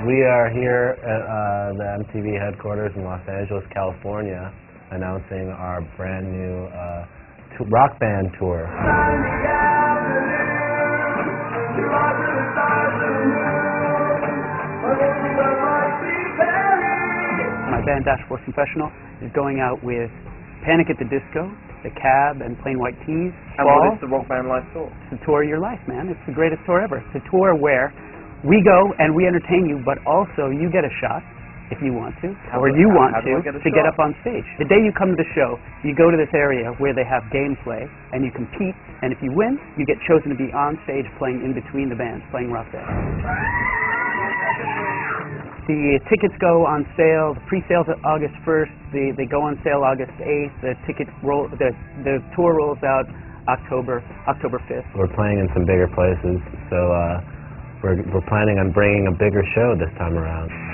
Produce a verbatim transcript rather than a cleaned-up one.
We are here at uh, the M T V headquarters in Los Angeles, California, announcing our brand new uh, rock band tour. My band Dashboard Confessional is going out with Panic at the Disco, The Cab, and Plain White T's. And Fall. what is the Rock Band Live tour? It's the tour of your life, man. It's the greatest tour ever. It's a tour where we go and we entertain you, but also you get a shot, if you want to, how or do, you how, want how to, get to get up on stage. The day you come to the show, you go to this area where they have gameplay, and you compete, and if you win, you get chosen to be on stage playing in between the bands, playing rock band. The tickets go on sale. The pre-sales are August first. The, they go on sale August eighth. The ticket roll. The the tour rolls out October October fifth. We're playing in some bigger places, so uh, we're we're planning on bringing a bigger show this time around.